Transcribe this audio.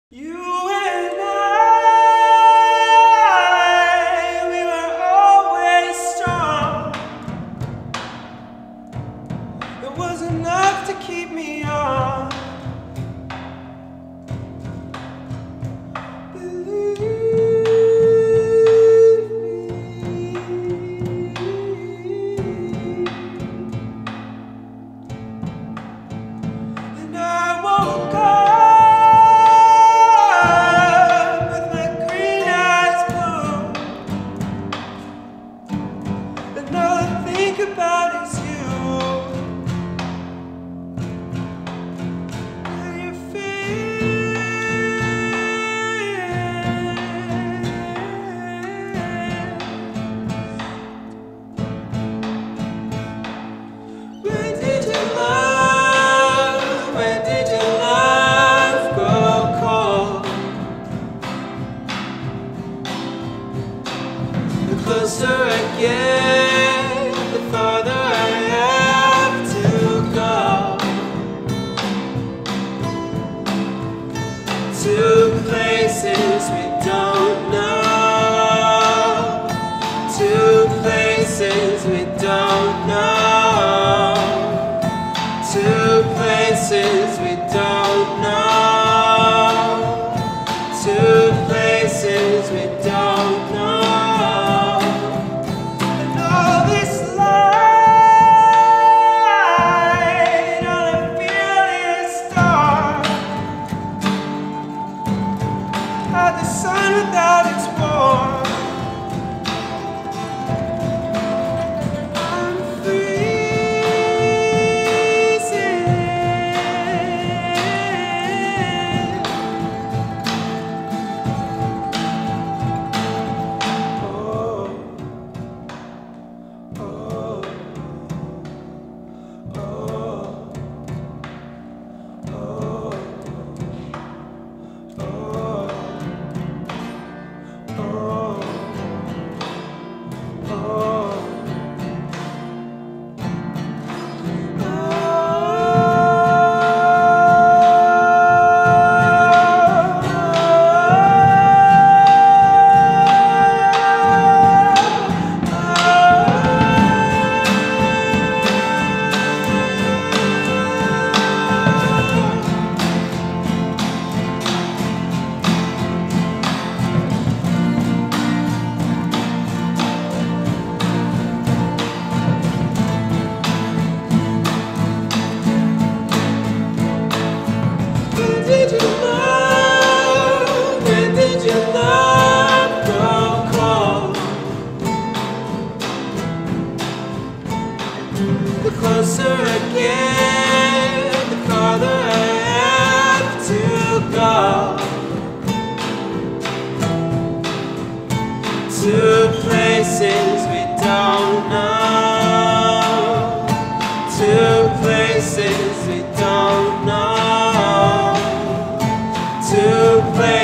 You and we were always strong. It was enough to keep me on. Believe me. And I woke up. About is you. And you feel. When did your love grow cold? The closer I get, the farther I have to go, to places we don't know, to places we don't know, to places we don't know, to places we don't know. The sun without its warmth. I'm freezing. Oh, oh, oh, oh, oh. When did your love grow cold? The closer I get, the farther I have to go, to places we don't know, to places we don't know, to play.